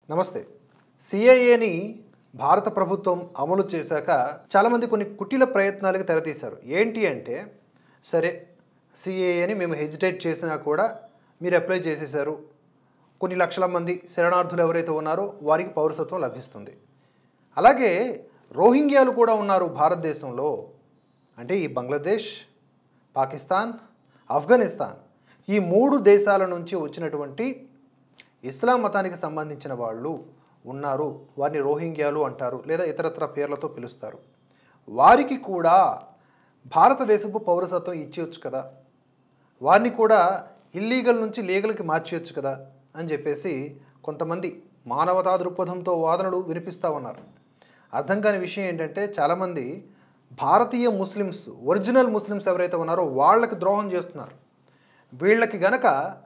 నమస్తే. సిఏఏని భారత ప్రభుత్వం అమలు చేశాక చాలామంది కొన్ని కుటిల ప్రయత్నాలకు తెరతీశారు. ఏంటి అంటే, సరే సిఏఏని మేము హెజిటేట్ చేసినా కూడా మీరు అప్లై చేసేశారు, కొన్ని లక్షల మంది శరణార్థులు ఎవరైతే ఉన్నారో వారికి పౌరసత్వం లభిస్తుంది. అలాగే రోహింగ్యాలు కూడా ఉన్నారు భారతదేశంలో. అంటే ఈ బంగ్లాదేశ్, పాకిస్తాన్, ఆఫ్ఘనిస్తాన్ ఈ 3 దేశాల నుంచి వచ్చినటువంటి ఇస్లాం మతానికి సంబంధించిన వాళ్ళు ఉన్నారు. వారిని రోహింగ్యాలు అంటారు, లేదా ఇతరత్ర పేర్లతో పిలుస్తారు. వారికి కూడా భారతదేశపు పౌరసత్వం ఇచ్చేయచ్చు కదా, వారిని కూడా ఇల్లీగల్ నుంచి లీగల్కి మార్చేయచ్చు కదా అని చెప్పేసి కొంతమంది మానవతా దృక్పథంతో వాదనలు వినిపిస్తూ ఉన్నారు. అర్థం కాని విషయం ఏంటంటే, చాలామంది భారతీయ ముస్లిమ్స్, ఒరిజినల్ ముస్లిమ్స్ ఎవరైతే ఉన్నారో వాళ్ళకి ద్రోహం చేస్తున్నారు. వీళ్ళకి గనక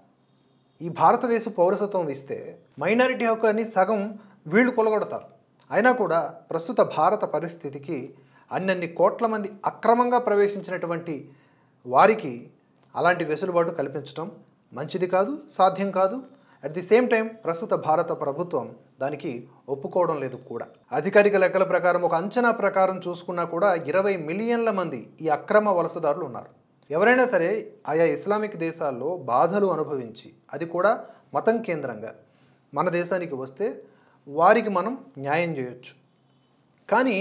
ఈ భారతదేశ పౌరసత్వం ఇస్తే మైనారిటీ హక్కుని సగం వీళ్ళు కొలగొడతారు. అయినా కూడా ప్రస్తుత భారత పరిస్థితికి అన్నన్ని కోట్ల మంది అక్రమంగా ప్రవేశించినటువంటి వారికి అలాంటి వెసులుబాటు కల్పించడం మంచిది కాదు, సాధ్యం కాదు. అట్ ది సేమ్ టైం ప్రస్తుత భారత ప్రభుత్వం దానికి ఒప్పుకోవడం లేదు కూడా. అధికారిక లెక్కల ప్రకారం, ఒక అంచనా ప్రకారం చూసుకున్నా కూడా 20 మిలియన్ల మంది ఈ అక్రమ వలసదారులు ఉన్నారు. ఎవరైనా సరే ఆయా ఇస్లామిక్ దేశాల్లో బాధలు అనుభవించి, అది కూడా మతం కేంద్రంగా మన దేశానికి వస్తే వారికి మనం న్యాయం చేయొచ్చు. కానీ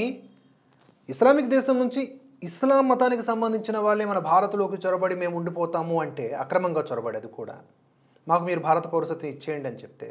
ఇస్లామిక్ దేశం నుంచి ఇస్లాం మతానికి సంబంధించిన వాళ్ళే మన భారత్లోకి చొరబడి మేము ఉండిపోతాము అంటే, అక్రమంగా చొరబడి, అది కూడా మాకు మీరు భారత పౌరసత్వం ఇచ్చేయండి అని చెప్తే,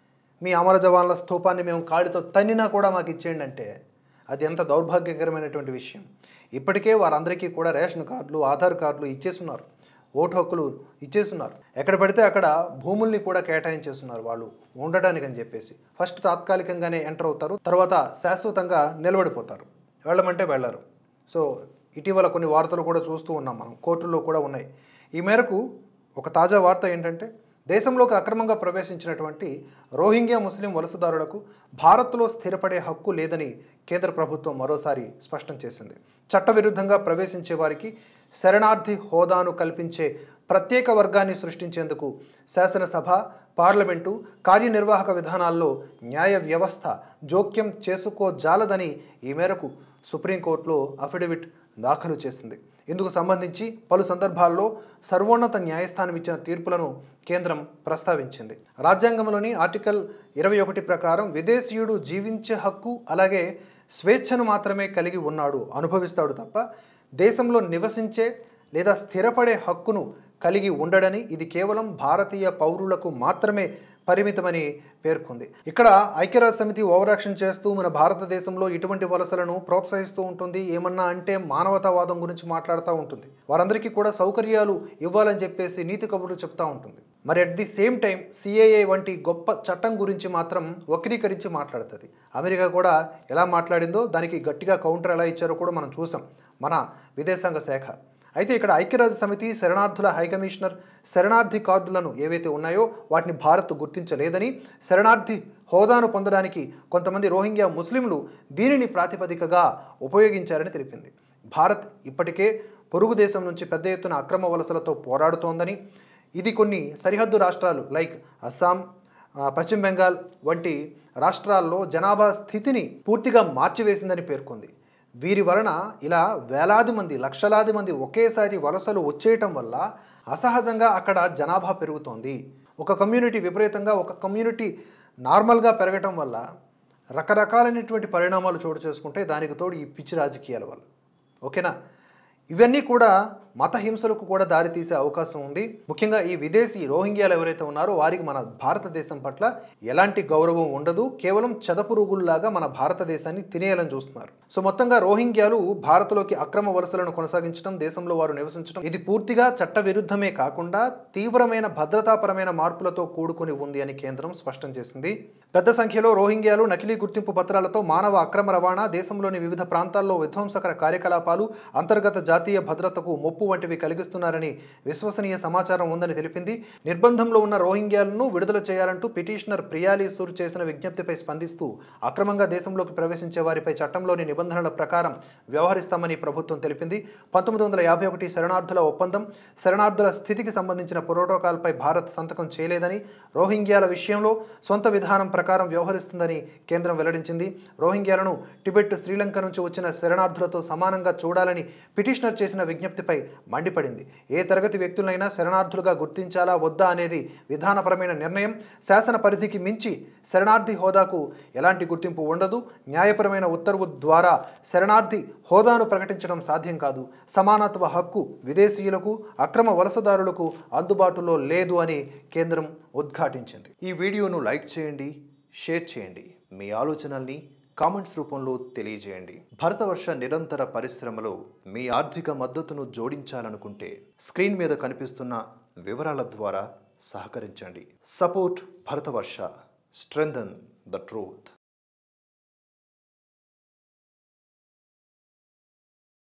మీ అమర జవాన్ల స్థూపాన్ని మేము కాళ్ళతో తన్నినా కూడా మాకు ఇచ్చేయండి అంటే అది ఎంత దౌర్భాగ్యకరమైనటువంటి విషయం. ఇప్పటికే వారందరికీ కూడా రేషన్ కార్డులు, ఆధార్ కార్డులు ఇచ్చేస్తున్నారు, ఓటు హక్కులు ఇచ్చేస్తున్నారు. ఎక్కడ పడితే అక్కడ భూముల్ని కూడా కేటాయించేస్తున్నారు వాళ్ళు ఉండడానికి అని చెప్పేసి. ఫస్ట్ తాత్కాలికంగానే ఎంటర్ అవుతారు, తర్వాత శాశ్వతంగా నిలబడిపోతారు, వెళ్ళమంటే వెళ్ళరు. సో ఇటీవల కొన్ని వార్తలు కూడా చూస్తూ ఉన్నాం మనం, కోర్టుల్లో కూడా ఉన్నాయి. ఈ మేరకు ఒక తాజా వార్త ఏంటంటే, దేశంలోకి అక్రమంగా ప్రవేశించినటువంటి రోహింగ్యా ముస్లిం వలసదారులకు భారత్లో స్థిరపడే హక్కు లేదని కేంద్ర ప్రభుత్వం మరోసారి స్పష్టం చేసింది. చట్టవిరుద్ధంగా ప్రవేశించే వారికి శరణార్థి హోదాను కల్పించే ప్రత్యేక వర్గాన్ని సృష్టించేందుకు శాసనసభ, పార్లమెంటు కార్యనిర్వాహక విధానాల్లో న్యాయ వ్యవస్థ జోక్యం చేసుకోజాలదని ఈ మేరకు సుప్రీంకోర్టులో అఫిడవిట్ దాఖలు చేసింది. ఇందుకు సంబంధించి పలు సందర్భాల్లో సర్వోన్నత న్యాయస్థానం ఇచ్చిన తీర్పులను కేంద్రం ప్రస్తావించింది. రాజ్యాంగంలోని ఆర్టికల్ 21 ప్రకారం విదేశీయుడు జీవించే హక్కు, అలాగే స్వేచ్ఛను మాత్రమే కలిగి ఉన్నాడు, అనుభవిస్తాడు తప్ప దేశంలో నివసించే లేదా స్థిరపడే హక్కును కలిగి ఉండడని, ఇది కేవలం భారతీయ పౌరులకు మాత్రమే పరిమితమని పేర్కొంది. ఇక్కడ ఐక్యరాజ్య సమితి ఓవరాక్షన్ చేస్తూ మన భారతదేశంలో ఇటువంటి వలసలను ప్రోత్సహిస్తూ ఉంటుంది. ఏమన్నా అంటే మానవతావాదం గురించి మాట్లాడుతూ ఉంటుంది, వారందరికీ కూడా సౌకర్యాలు ఇవ్వాలని చెప్పేసి నీతి కబుర్లు చెప్తూ ఉంటుంది. మరి at the same time CAA వంటి గొప్ప చట్టం గురించి మాత్రం వక్రీకరించి మాట్లాడుతుంది. అమెరికా కూడా ఎలా మాట్లాడిందో దానికి గట్టిగా కౌంటర్ ఎలా ఇచ్చారో కూడా మనం చూసాం మన విదేశాంగ శాఖ. అయితే ఇక్కడ ఐక్యరాజ్య సమితి శరణార్థుల హైకమిషనర్ శరణార్థి కార్డులను ఏవైతే ఉన్నాయో వాటిని భారత్ గుర్తించలేదని, శరణార్థి హోదాను పొందడానికి కొంతమంది రోహింగ్యా ముస్లింలు దీనిని ప్రాతిపదికగా ఉపయోగించారని తెలిపింది. భారత్ ఇప్పటికే పొరుగు దేశం నుంచి పెద్ద ఎత్తున అక్రమ వలసలతో పోరాడుతోందని, ఇది కొన్ని సరిహద్దు రాష్ట్రాలు లైక్ అస్సాం, పశ్చిమ బెంగాల్ వంటి రాష్ట్రాల్లో జనాభా స్థితిని పూర్తిగా మార్చివేసిందని పేర్కొంది. వీరి వలన ఇలా వేలాది మంది, లక్షలాది మంది ఒకేసారి వలసలు వచ్చేయటం వల్ల అసహజంగా అక్కడ జనాభా పెరుగుతోంది. ఒక కమ్యూనిటీ విపరీతంగా, ఒక కమ్యూనిటీ నార్మల్గా పెరగటం వల్ల రకరకాలైనటువంటి పరిణామాలు చోటు చేసుకుంటే, దానికి తోడు ఈ పిచ్చి రాజకీయాల వల్ల. ఓకేనా? ఇవన్నీ కూడా మత హింసలకు కూడా దారితీసే అవకాశం ఉంది. ముఖ్యంగా ఈ విదేశీ రోహింగ్యాలు ఎవరైతే ఉన్నారో వారికి మన భారతదేశం పట్ల ఎలాంటి గౌరవం ఉండదు. కేవలం చెదపురుగుల్లాగా మన భారతదేశాన్ని తినేయాలని చూస్తున్నారు. సో మొత్తంగా రోహింగ్యాలు భారత్లోకి అక్రమ వలసలను కొనసాగించడం, దేశంలో వారు నివసించడం, ఇది పూర్తిగా చట్ట విరుద్ధమే కాకుండా తీవ్రమైన భద్రతాపరమైన మార్పులతో కూడుకుని ఉంది అని కేంద్రం స్పష్టం చేసింది. పెద్ద సంఖ్యలో రోహింగ్యాలు నకిలీ గుర్తింపు పత్రాలతో మానవ అక్రమ రవాణా, దేశంలోని వివిధ ప్రాంతాల్లో విధ్వంసకర కార్యకలాపాలు, అంతర్గత జాతీయ భద్రతకు ముప్పు ముప్పు వంటివి కలిగిస్తున్నారని విశ్వసనీయ సమాచారం ఉందని తెలిపింది. నిర్బంధంలో ఉన్న రోహింగ్యాలను విడుదల చేయాలంటూ పిటిషనర్ ప్రియాలీ సూర్ చేసిన విజ్ఞప్తిపై స్పందిస్తూ అక్రమంగా దేశంలోకి ప్రవేశించే వారిపై చట్టంలోని నిబంధనల ప్రకారం వ్యవహరిస్తామని ప్రభుత్వం తెలిపింది. 1951 శరణార్థుల ఒప్పందం, శరణార్థుల స్థితికి సంబంధించిన ప్రోటోకాల్పై భారత్ సంతకం చేయలేదని, రోహింగ్యాల విషయంలో సొంత విధానం ప్రకారం వ్యవహరిస్తుందని కేంద్రం వెల్లడించింది. రోహింగ్యాలను టిబెట్, శ్రీలంక నుంచి వచ్చిన శరణార్థులతో సమానంగా చూడాలని పిటిషనర్ చేసిన విజ్ఞప్తిపై మండిపడింది. ఏ తరగతి వ్యక్తులైనా శరణార్థులుగా గుర్తించాలా వద్దా అనేది విధానపరమైన నిర్ణయం. శాసన పరిధికి మించి శరణార్థి హోదాకు ఎలాంటి గుర్తింపు ఉండదు. న్యాయపరమైన ఉత్తర్వు ద్వారా శరణార్థి హోదాను ప్రకటించడం సాధ్యం కాదు. సమానత్వ హక్కు విదేశీయులకు, అక్రమ వలసదారులకు అందుబాటులో లేదు అని కేంద్రం ఉద్ఘాటించింది. ఈ వీడియోను లైక్ చేయండి, షేర్ చేయండి. మీ ఆలోచనల్ని కామెంట్స్ రూపంలో తెలియజేయండి. భరతవర్ష నిరంతర పరిశ్రమలో మీ ఆర్థిక మద్దతును జోడించాలనుకుంటే స్క్రీన్ మీద కనిపిస్తున్న వివరాల ద్వారా సహకరించండి. Support Bharatvarsha, strengthen the truth.